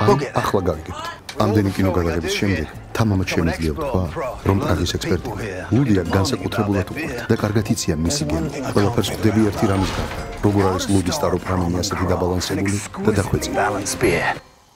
ახლა გავიგებთ. ამდენი კინო გადაღების შემდეგ თამამად შემიძლია ვთქვა, რომ პრაღის ექსპერტები ულდია განსაკუთრებულად უყვართ და კარგად იციან მისი გემი. ყველაფერს ხვდები ერთი რამის გარდა, როგორ არის ლუდის სტაროპრანონი ასეთი დაბალანსებული და დახვეწილი.